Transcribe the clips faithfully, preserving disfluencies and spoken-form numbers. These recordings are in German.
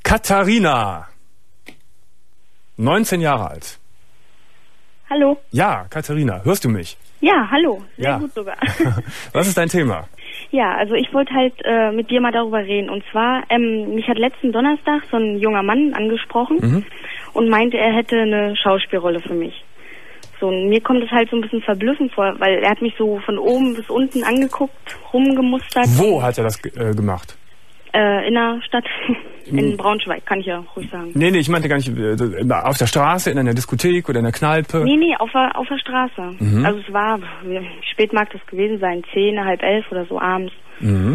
Katharina. neunzehn Jahre alt. Hallo. Ja, Katharina, hörst du mich? Ja, hallo. Sehr ja. gut sogar. Was ist dein Thema? Ja, also ich wollte halt äh, mit dir mal darüber reden. Und zwar, ähm, mich hat letzten Donnerstag so ein junger Mann angesprochen mhm. und meinte, er hätte eine Schauspielrolle für mich. So, und mir kommt es halt so ein bisschen verblüffend vor, weil er hat mich so von oben bis unten angeguckt, rumgemustert. Wo hat er das äh, gemacht? Äh, in der Stadt, in Braunschweig, kann ich ja ruhig sagen. Nee, nee, ich meinte gar nicht, äh, auf der Straße, in einer Diskothek oder in einer Kneipe? Nee, nee, auf der, auf der Straße. Mhm. Also es war, wie spät mag das gewesen sein, zehn, halb elf oder so abends. Mhm.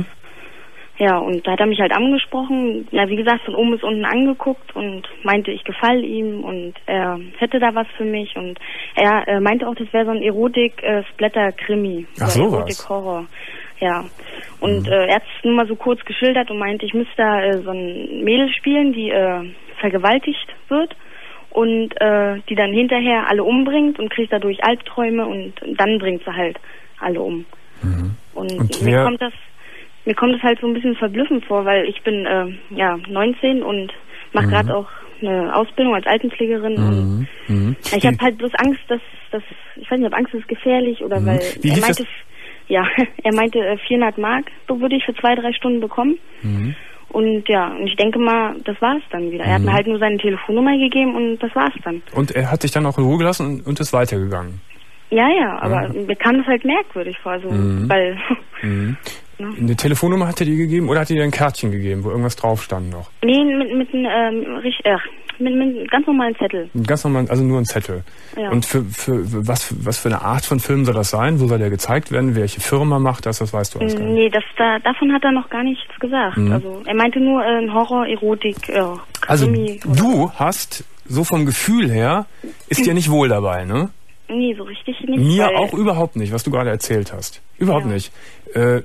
Ja, und da hat er mich halt angesprochen, ja, wie gesagt, von oben bis unten angeguckt und meinte, ich gefalle ihm und er hätte da was für mich und er äh, meinte auch, das wäre so ein Erotik-Splatter-Krimi. Ach so, Erotik-Horror. Ja, und mhm. äh, er hat es nur mal so kurz geschildert und meinte, ich müsste da äh, so ein Mädel spielen, die äh, vergewaltigt wird und äh, die dann hinterher alle umbringt und kriegt dadurch Albträume und, und dann bringt sie halt alle um. Mhm. Und, und mir kommt das mir kommt das halt so ein bisschen verblüffend vor, weil ich bin äh, ja neunzehn und mache mhm. gerade auch eine Ausbildung als Altenpflegerin mhm. und mhm. ich habe halt bloß Angst, dass, dass ich weiß nicht, ob Angst ist gefährlich oder mhm. weil Wie er meinte das? Ja, er meinte äh, vierhundert Mark, so würde ich für zwei, drei Stunden bekommen. Mhm. Und ja, und ich denke mal, das war es dann wieder. Er hat mhm. mir halt nur seine Telefonnummer gegeben und das war es dann. Und er hat dich dann auch in Ruhe gelassen und, und ist weitergegangen? Ja, ja, aber mhm. mir kam das halt merkwürdig vor, so, mhm. weil... Mhm. Ja. Eine Telefonnummer hat er dir gegeben oder hat er dir ein Kärtchen gegeben, wo irgendwas drauf stand noch? Nee, mit, mit einem ähm, äh, mit, mit einem ganz normalen Zettel. Ein ganz normal, also nur ein Zettel. Ja. Und für, für was, was für eine Art von Film soll das sein? Wo soll der gezeigt werden? Welche Firma macht das? Das weißt du alles gar nicht. Nee, das, da, davon hat er noch gar nichts gesagt. Mhm. Also er meinte nur äh, ein Horror, Erotik, äh, Also Krimi, du hast, so vom Gefühl her, ist dir nicht wohl dabei, ne? Nee, so richtig nicht. Mir auch überhaupt nicht, was du gerade erzählt hast. Überhaupt ja. nicht. Äh,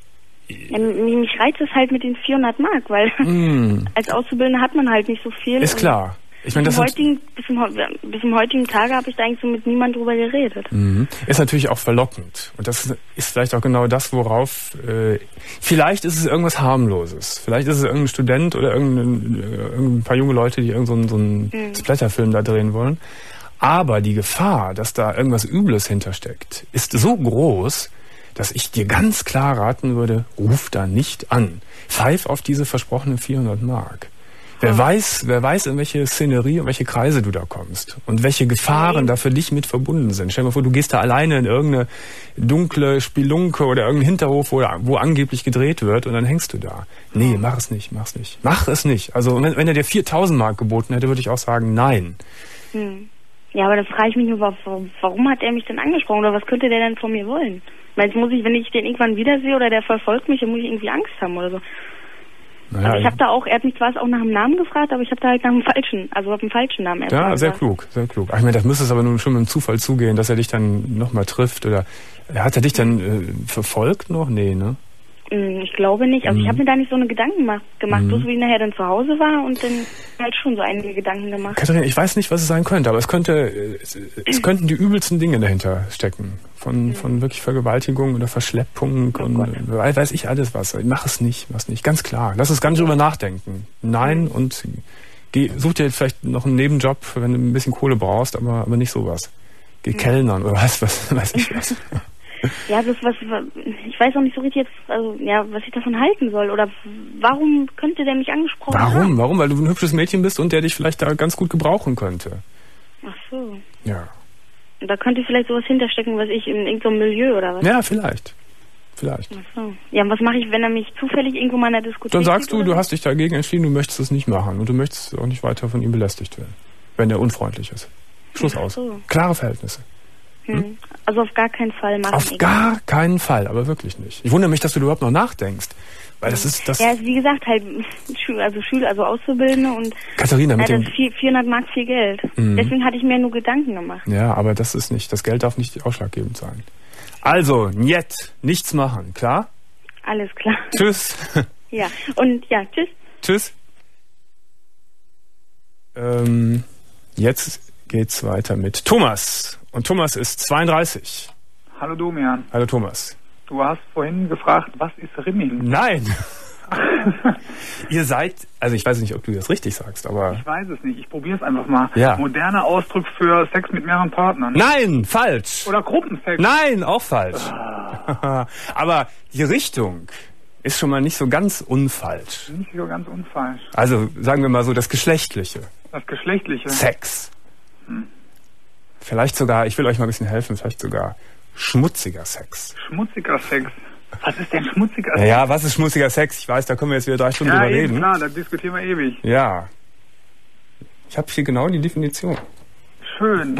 Ja, mich reizt es halt mit den vierhundert Mark, weil mm. als Auszubildender hat man halt nicht so viel. Ist klar. Ich meine, das bis, zum heutigen, bis, zum, bis zum heutigen Tage habe ich da eigentlich so mit niemandem drüber geredet. Mhm. Ist natürlich auch verlockend. Und das ist vielleicht auch genau das, worauf... Äh, vielleicht ist es irgendwas Harmloses. Vielleicht ist es irgendein Student oder irgendein, irgendein paar junge Leute, die irgendeinen so einen mhm. Splatterfilm da drehen wollen. Aber die Gefahr, dass da irgendwas Übles hintersteckt, ist so groß, dass ich dir ganz klar raten würde, ruf da nicht an. Pfeif auf diese versprochenen vierhundert Mark. Wer oh. weiß, wer weiß, in welche Szenerie, in welche Kreise du da kommst und welche Gefahren okay. da für dich mit verbunden sind. Stell dir mal vor, du gehst da alleine in irgendeine dunkle Spelunke oder irgendeinen Hinterhof, wo, wo angeblich gedreht wird und dann hängst du da. Nee, mach es nicht, mach es nicht. Mach es nicht. Also wenn, wenn er dir viertausend Mark geboten hätte, würde ich auch sagen, nein. Hm. Ja, aber dann frage ich mich nur, warum, warum hat er mich denn angesprochen oder was könnte der denn von mir wollen? Weil jetzt muss ich, wenn ich den irgendwann wiedersehe oder der verfolgt mich, dann muss ich irgendwie Angst haben oder so. Naja, also ich habe da auch, er hat mich zwar auch nach dem Namen gefragt, aber ich habe da halt nach dem falschen, also auf dem falschen Namen erst Ja, sehr gesagt. klug, sehr klug. Ach, ich meine, das müsste es aber nun schon mit dem Zufall zugehen, dass er dich dann nochmal trifft oder hat er dich dann äh, verfolgt noch? Nee, ne? Ich glaube nicht. Also mhm. ich habe mir da nicht so eine Gedanken gemacht, gemacht mhm. bloß wie ich nachher dann zu Hause war und dann halt schon so einige Gedanken gemacht. Katharina, ich weiß nicht, was es sein könnte, aber es könnte, es, es könnten die übelsten Dinge dahinter stecken. Von, mhm. von wirklich Vergewaltigung oder Verschleppung oh und Gott. weiß ich alles was. Mach es nicht, mach es nicht. Ganz klar. Lass es ganz drüber nachdenken. Nein mhm. und geh, such dir vielleicht noch einen Nebenjob, wenn du ein bisschen Kohle brauchst, aber, aber nicht sowas. Geh mhm. Kellnern oder was, was weiß ich was. Ja, das was ich weiß auch nicht so richtig jetzt, also ja, was ich davon halten soll oder warum könnte der mich angesprochen warum? haben? Warum? Warum? Weil du ein hübsches Mädchen bist und der dich vielleicht da ganz gut gebrauchen könnte. Ach so. Ja. Und da könnte vielleicht sowas hinterstecken, was ich in irgendeinem Milieu oder was? Ja, vielleicht. Vielleicht. Ach so. Ja, und was mache ich, wenn er mich zufällig irgendwo mal in der Diskothek Dann sagst du, oder? Du hast dich dagegen entschieden, du möchtest es nicht machen und du möchtest auch nicht weiter von ihm belästigt werden, wenn er unfreundlich ist. Schluss aus. So. Klare Verhältnisse. Hm? Also auf gar keinen Fall machen. Auf gar keinen Fall, aber wirklich nicht. Ich wundere mich, dass du überhaupt noch nachdenkst. Weil das ist das. Ja, wie gesagt, halt, also Schüler, also Auszubildende und. Katharina, mit ja, dem. Das ist vierhundert Mark viel Geld. Mhm. Deswegen hatte ich mir nur Gedanken gemacht. Ja, aber das ist nicht, das Geld darf nicht ausschlaggebend sein. Also, njet, nichts machen, klar? Alles klar. Tschüss. Ja, und ja, tschüss. Tschüss. Ähm, jetzt geht's weiter mit Thomas. Und Thomas ist zweiunddreißig. Hallo Domian. Hallo Thomas. Du hast vorhin gefragt, was ist Rimming? Nein. Ihr seid, also ich weiß nicht, ob du das richtig sagst, aber... Ich weiß es nicht, ich probiere es einfach mal. Ja. Moderner Ausdruck für Sex mit mehreren Partnern. Nein, falsch. Oder Gruppensex. Nein, auch falsch. Ah. Aber die Richtung ist schon mal nicht so ganz unfalsch. Nicht so ganz unfalsch. Also sagen wir mal so das Geschlechtliche. Das Geschlechtliche. Sex. Hm. Vielleicht sogar, ich will euch mal ein bisschen helfen, vielleicht sogar schmutziger Sex. Schmutziger Sex. Was ist denn schmutziger Sex? Ja, was ist schmutziger Sex? Ich weiß, da können wir jetzt wieder drei Stunden ja, drüber eben, reden. Klar, da diskutieren wir ewig. Ja. Ich habe hier genau die Definition. Schön.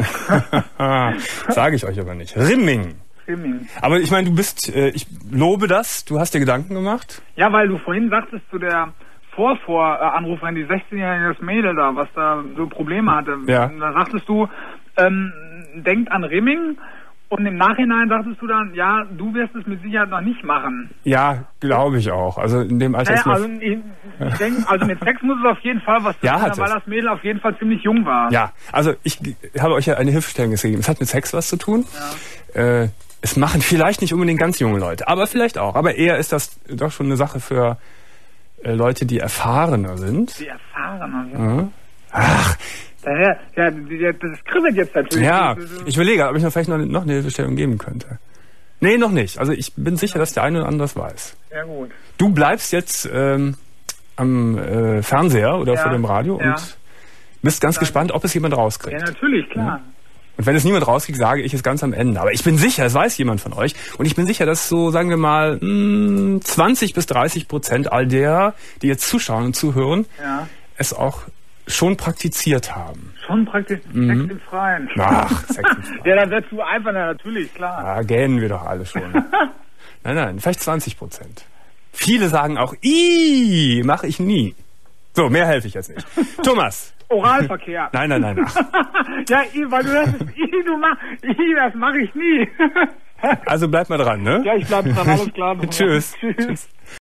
Sage ich euch aber nicht. Rimming. Rimming. Aber ich meine, du bist, äh, ich lobe das, du hast dir Gedanken gemacht. Ja, weil du vorhin sagtest zu der Vorvor-Anruferin, die sechzehnjährige das Mädel da, was da so Probleme hatte. Ja. Da sagtest du, ähm, denkt an Rimming. Und im Nachhinein sagtest du dann, ja, du wirst es mit Sicherheit noch nicht machen. Ja, glaube ich auch. Also in dem Alter naja, ist also ich, ich denke, also mit Sex muss es auf jeden Fall was zu ja, tun haben, weil das Mädel auf jeden Fall ziemlich jung war. Ja, also ich habe euch ja eine Hilfestellung gegeben. Es hat mit Sex was zu tun. Ja. Äh, es machen vielleicht nicht unbedingt ganz junge Leute, aber vielleicht auch. Aber eher ist das doch schon eine Sache für äh, Leute, die erfahrener sind. Die erfahrener sind? Mhm. Ach, Ja, ja, das kribbelt jetzt natürlich. Ja, ich überlege, ob ich mir vielleicht noch, noch eine Hilfestellung geben könnte. Nee, noch nicht. Also ich bin sicher, dass der eine oder andere das weiß. Ja, gut. Du bleibst jetzt ähm, am äh, Fernseher oder ja, vor dem Radio ja. und bist ganz Danke. gespannt, ob es jemand rauskriegt. Ja, natürlich, klar. Ja. Und wenn es niemand rauskriegt, sage ich es ganz am Ende. Aber ich bin sicher, es weiß jemand von euch. Und ich bin sicher, dass so, sagen wir mal, mh, zwanzig bis dreißig Prozent all derer, die jetzt zuschauen und zuhören, ja. es auch schon praktiziert haben. Schon praktiziert? Mhm. Sex im Freien. Ach, Sex im Freien. Ja, dann wärst du einfach, na, natürlich, klar. Ja, gähnen wir doch alle schon. Nein, nein, vielleicht zwanzig Prozent. Viele sagen auch, ih, mache ich nie. So, mehr helfe ich jetzt nicht. Thomas. Oralverkehr. Nein, nein, nein. Ach. Ja, weil du das, i, du mach, i, das mache ich nie. Also bleib mal dran, ne? Ja, ich bleib dran, alles klar. Tschüss. Tschüss.